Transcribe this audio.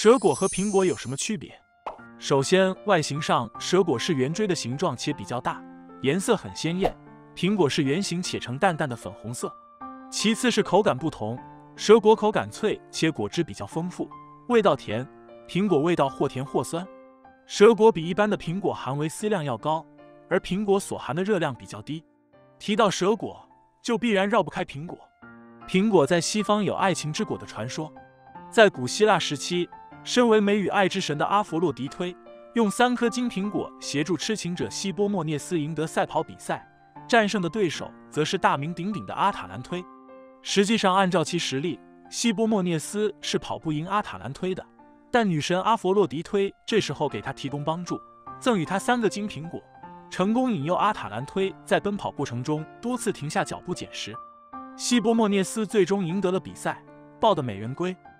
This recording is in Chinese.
蛇果和苹果有什么区别？首先，外形上，蛇果是圆锥的形状且比较大，颜色很鲜艳；苹果是圆形且呈淡淡的粉红色。其次是口感不同，蛇果口感脆且果汁比较丰富，味道甜；苹果味道或甜或酸。蛇果比一般的苹果含维 C 量要高，而苹果所含的热量比较低。提到蛇果，就必然绕不开苹果。苹果在西方有爱情之果的传说，在古希腊时期，身为美与爱之神的阿佛洛狄忒，用3颗金苹果协助痴情者希波莫涅斯赢得赛跑比赛，战胜的对手则是大名鼎鼎的阿塔兰忒。实际上，按照其实力，希波莫涅斯是跑不赢阿塔兰忒的，但女神阿佛洛狄忒这时候给他提供帮助，赠予他3个金苹果，成功引诱阿塔兰忒在奔跑过程中多次停下脚步捡食。希波莫涅斯最终赢得了比赛，抱得美人归。